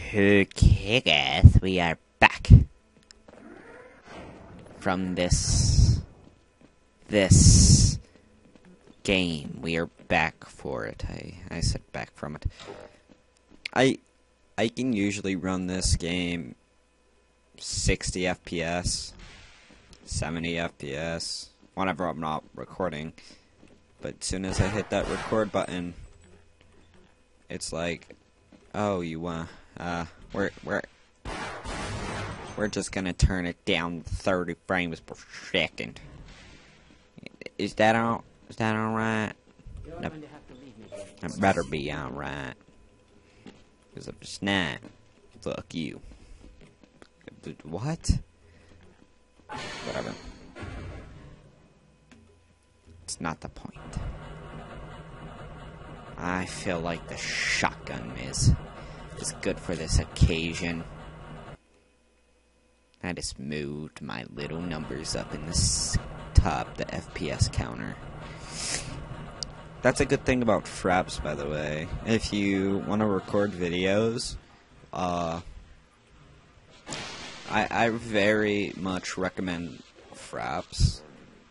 Okay, guys, we are back from this game. We are back for it. I said back from it. I can usually run this game 60 FPS, 70 FPS, whenever I'm not recording. But as soon as I hit that record button, it's like, oh, you we're just gonna turn it down 30 frames per second. Is that all right? No, that better be alright. Because if it's not, fuck you. What? Whatever. It's not the point. I feel like the shotgun is good for this occasion. I just moved my little numbers up in the top, the FPS counter. That's a good thing about Fraps, by the way. If you want to record videos, I very much recommend Fraps.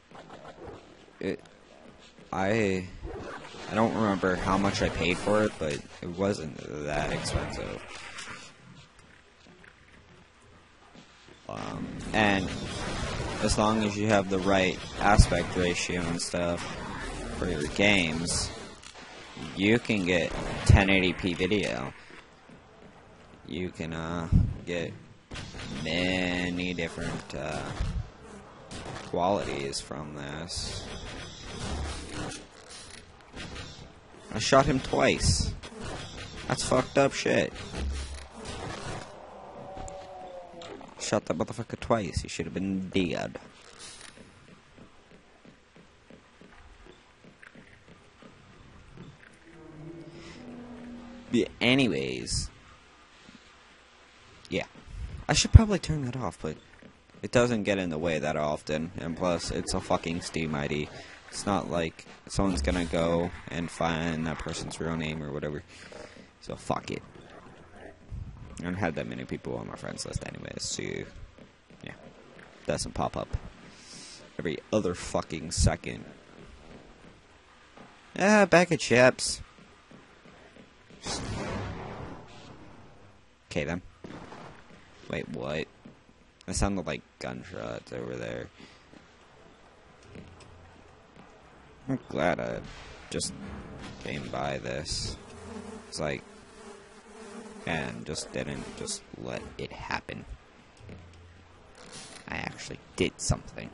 I don't remember how much I paid for it, but it wasn't that expensive. And as long as you have the right aspect ratio and stuff for your games, you can get 1080p video. You can get many different qualities from this. I shot him twice. That's fucked up shit. Shot that motherfucker twice. He should have been dead. But anyways. Yeah. I should probably turn that off, but it doesn't get in the way that often. And plus, it's a fucking Steam ID. It's not like someone's gonna go and find that person's real name or whatever. So fuck it. I don't have that many people on my friends list anyways, so yeah. Doesn't pop up every other fucking second. Ah, bag of chips. Okay then. Wait, what? That sounded like gunshots over there. I'm glad I just came by this. It's like, and just didn't just let it happen. I actually did something.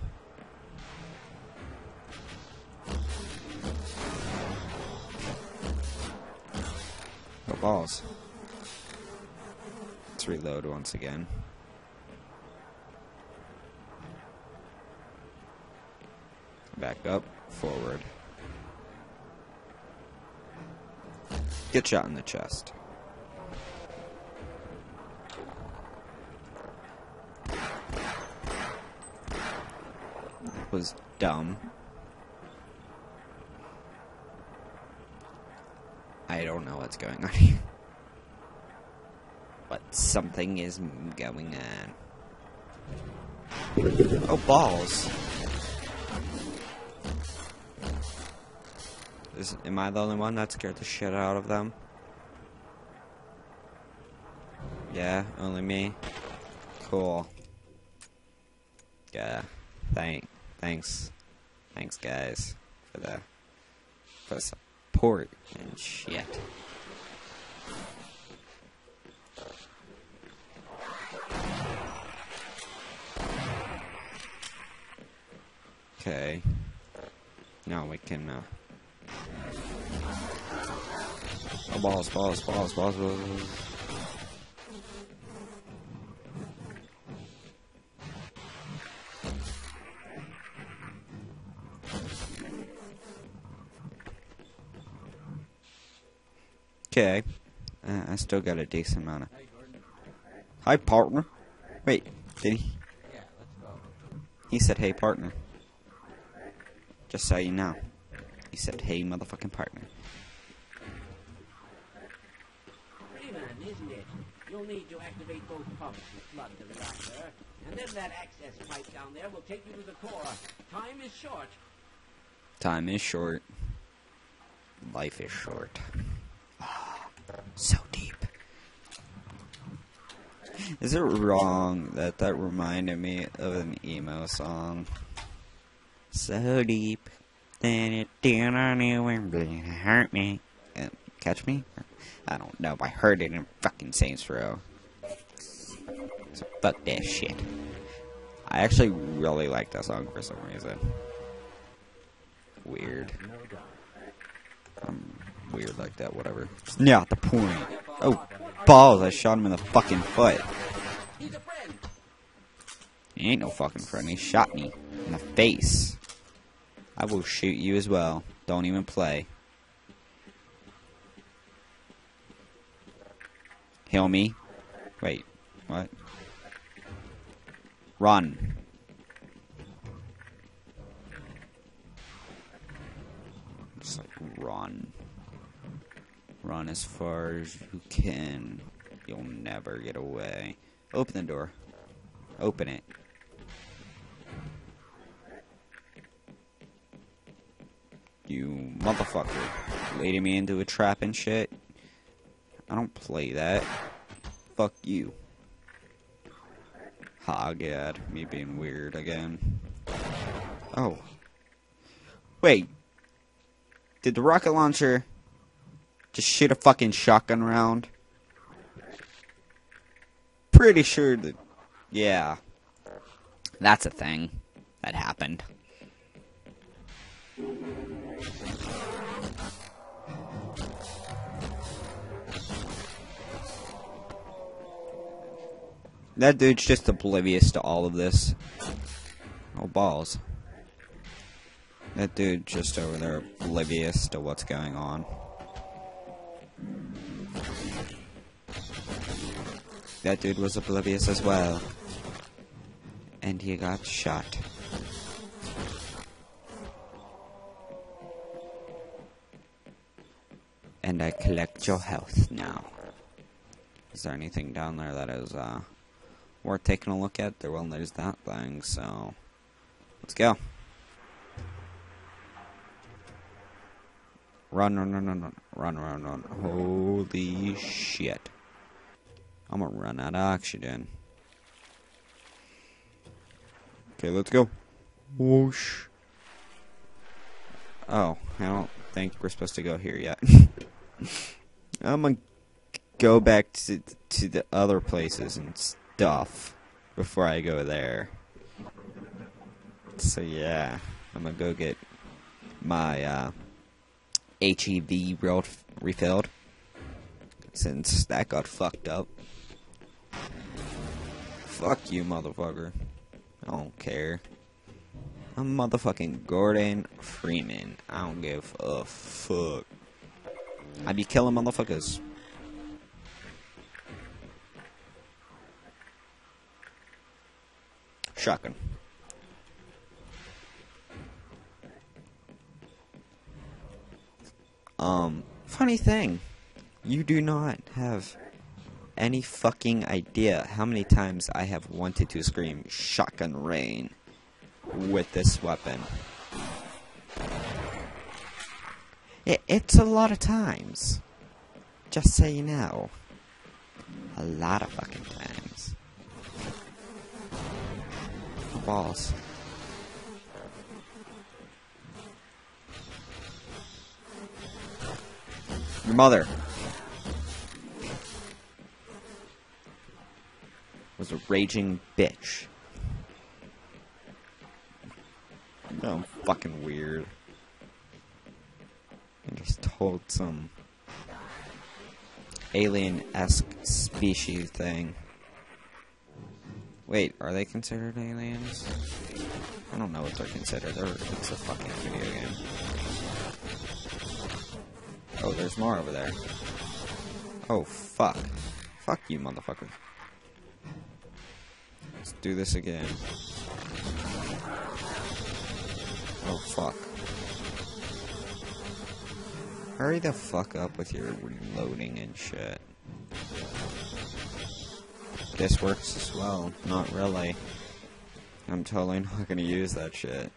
Oh, balls. Let's reload once again. Back up, forward. Get shot in the chest. Was dumb. I don't know what's going on here. But something is going on. Oh, balls. Am I the only one that scared the shit out of them? Yeah, only me? Cool. Yeah, thanks guys for the support and shit. Okay. Now we can oh, balls. Okay. I still got a decent amount of... Hi, partner. Wait, did he? He said, hey, partner. Just so you know. He said, hey, motherfucking partner. Hey, man. button, isn't it? You'll need to activate both pumps to flood the reactor, and then that access pipe down there will take you to the core. Time is short. Time is short. Life is short. So deep. Is it wrong that reminded me of an emo song? So deep that it didn't even hurt me. Catch me? I don't know. I heard it in fucking Saints Row. So fuck that shit. I actually really like that song for some reason. Weird. I'm weird like that, whatever. It's not the point. Oh, balls, I shot him in the fucking foot. He ain't no fucking friend, he shot me in the face. I will shoot you as well. Don't even play. Heal me. Wait, what? Run. Just like run. Run as far as you can. You'll never get away. Open the door. Open it. You motherfucker. Leading me into a trap and shit. I don't play that. Fuck you. Ha, God. Me being weird again. Oh. Wait. Did the rocket launcher just shoot a fucking shotgun round? Pretty sure that... Yeah. That's a thing that happened. That dude's just oblivious to all of this. Oh, balls. That dude just over there oblivious to what's going on. That dude was oblivious as well. And he got shot. And I collect your health now. Is there anything down there that is, worth taking a look at? Well, there's that thing, so... Let's go. Run, run, run, run, run. Run, run, run. Holy shit. I'm gonna run out of oxygen. Okay, let's go. Whoosh. Oh, I don't think we're supposed to go here yet. I'm gonna go back to the other places and stuff before I go there. So yeah, I'm gonna go get my HEV refilled since that got fucked up. Fuck you, motherfucker. I don't care. I'm motherfucking Gordon Freeman. I don't give a fuck. I be killing motherfuckers. Shotgun. Funny thing. You do not have any fucking idea how many times I have wanted to scream shotgun rain with this weapon. It's a lot of times. Just so you know. A lot of fucking times. Balls. Your mother was a raging bitch. Oh, fucking weird. I just told some alien-esque species thing. Wait, are they considered aliens? I don't know what they're considered. It's a fucking video game. Oh, there's more over there. Oh, fuck. Fuck you, motherfucker. Let's do this again. Oh, fuck. Hurry the fuck up with your reloading and shit. this works as well. Not really. I'm totally not gonna use that shit.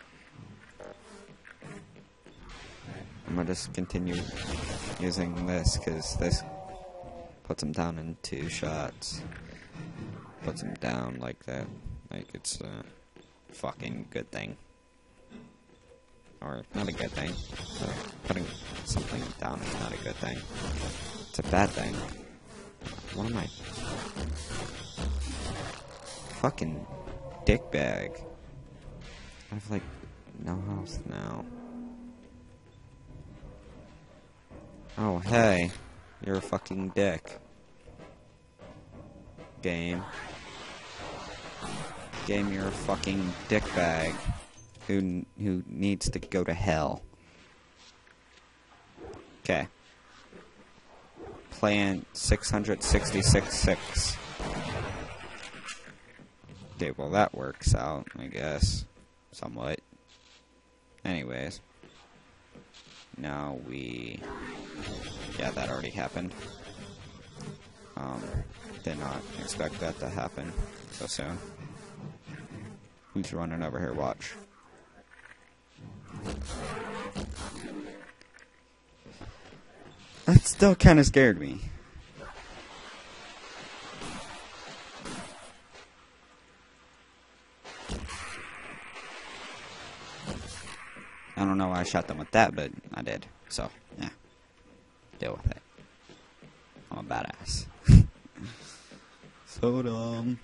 I'm gonna just continue using this, because this puts him down in 2 shots. Puts him down like that. Like it's a fucking good thing. Or, not a good thing. Putting something down is not a good thing. It's a bad thing. What am I? Fucking dickbag. I have, like, no health now. Oh, hey. You're a fucking dick. Game. Game, you're a fucking dickbag. Who needs to go to hell. Okay. Plan 666.6. Okay, well that works out, I guess. Somewhat. Anyways. Now we... Yeah, that already happened. Did not expect that to happen so soon. Who's running over here? Watch. That still kind of scared me. I don't know why I shot them with that, but I did. So, yeah. Deal with it. I'm a badass. So dumb.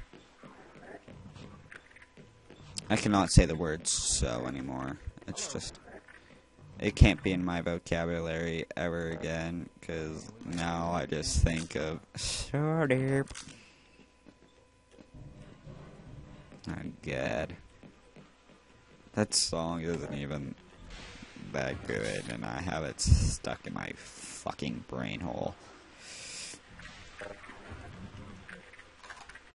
I cannot say the word so anymore. It's just... It can't be in my vocabulary ever again, because now I just think of... So derp. Oh, God. That song isn't even that good, and I have it stuck in my fucking brain hole.